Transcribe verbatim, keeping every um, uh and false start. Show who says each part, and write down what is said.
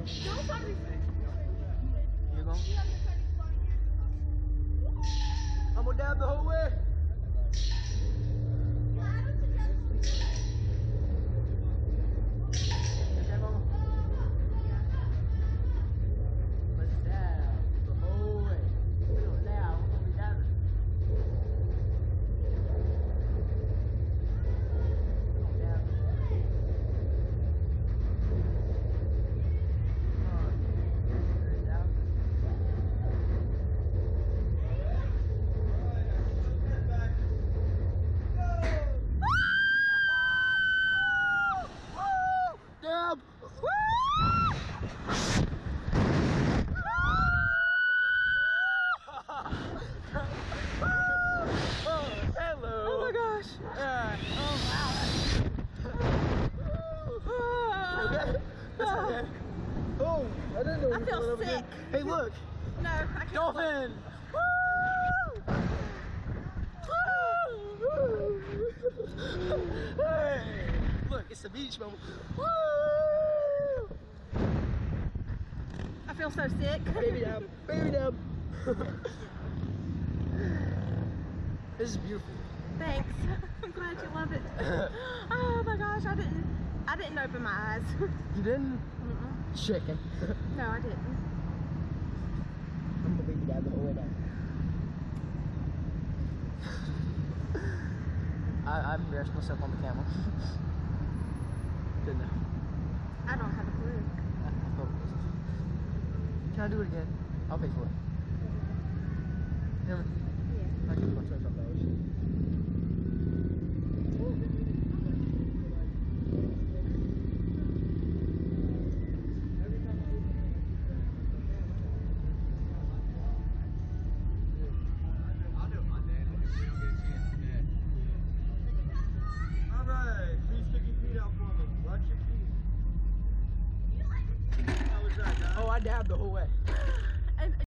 Speaker 1: Don't try to be funny.
Speaker 2: You go. I'm gonna dab the whole way. Okay, mama. Let's dab the whole way. We don't dab, we're gonna be dabbing. We're gonna dab. Dab! Oh, hello!
Speaker 1: Oh my gosh!
Speaker 2: Yeah. Oh wow! Okay. That's okay. Oh, I didn't know.
Speaker 1: I
Speaker 2: we
Speaker 1: feel
Speaker 2: were over
Speaker 1: sick.
Speaker 2: there. Hey, look!
Speaker 1: No, I can't.
Speaker 2: Dolphin! Hey! Look, it's the beach, mama. Woo!
Speaker 1: I feel so sick.
Speaker 2: Baby dab, baby dab. This is beautiful.
Speaker 1: Thanks. I'm glad you love it. Oh my gosh, I didn't I didn't open my eyes.
Speaker 2: You didn't?
Speaker 1: Mm-mm.
Speaker 2: Chicken.
Speaker 1: No, I didn't.
Speaker 2: I'm gonna baby dab the whole way down. I, I embarrassed myself on the camera. Didn't I?
Speaker 1: I don't have a clue.
Speaker 2: I thought it was. Can I do it again? I'll pay for it. Hear me?
Speaker 1: Yeah.
Speaker 2: I can do my twenty-five dollars. Alright, please stick your feet out for me. Watch your feet. How was that, guys? Oh, I dabbed the whole way.